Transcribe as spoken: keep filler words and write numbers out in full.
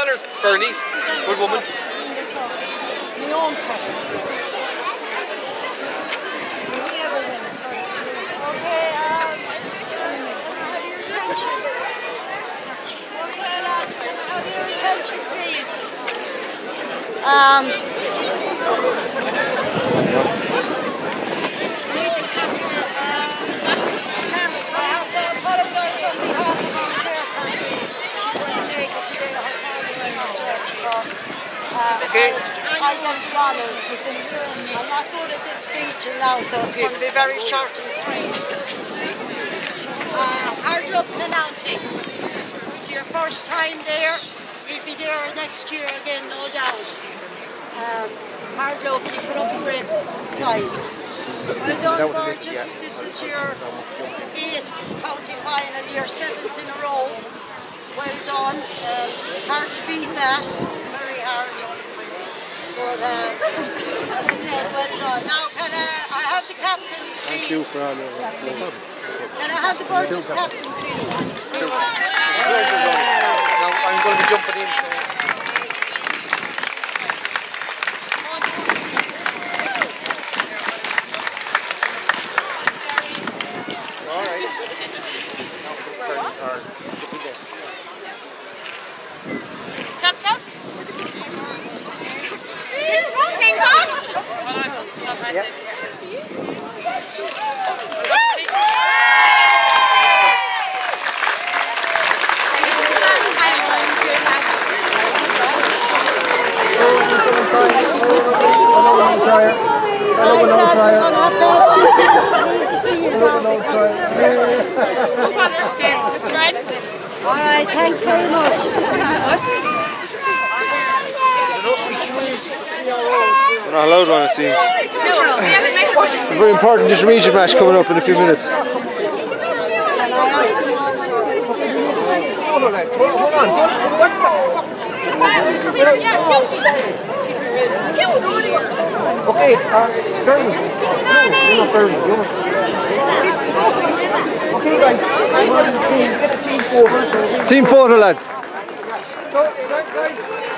honours, Bernie. Good woman. My own cup. Okay, um, okay, lads, can I have your attention, please? Um, we need to come here. Um, I have to apologise on behalf of our chairperson. She couldn't make it today. Her father went to church, so uh, Okay. I, I get the honours. I'm not good at this speech now, so it's going to be very short and sweet. Uh, hard luck in County. It's your first time there. You'll be there next year again, no doubt. Um, hard luck, you put up a great prize. Well done, Burgess. This is your eighth county final, your seventh in a row. Well done. Um, hard to beat that. Very hard. But uh, as I said, well done. Now, can I, I have the captain, please? Thank you for all your work. Can I have the Burgess captain, please? Now, I'm going to be jumping in. Chop chop. Ping pong. Yeah. Okay, it's right. All right, thanks very much. We're not allowed one, it seems. No, we haven't made It's a very important intermediate match coming up in a few minutes. Okay, uh, Bernie. You're not Bernie. Okay, guys. Get a team photo. Team photo, lads. So, guys.